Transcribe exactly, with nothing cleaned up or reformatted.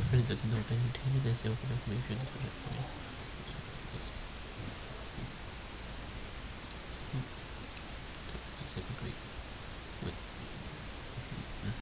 friends that you don't entertain, they say what information is for you.